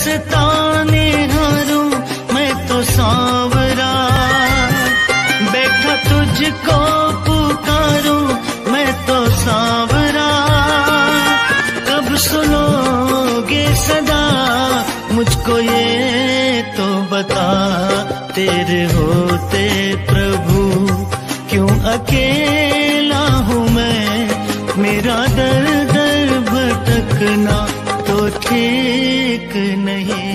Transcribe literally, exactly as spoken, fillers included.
रास्ता निहारूं मैं तो सांवरा, बैठा तुझको पुकारूं मैं तो सांवरा। कब सुनोगे सदा मुझको ये तो बता, तेरे होते प्रभु क्यों अकेला हूँ मैं। मेरा दर दर भटकना तो ठीक नहीं।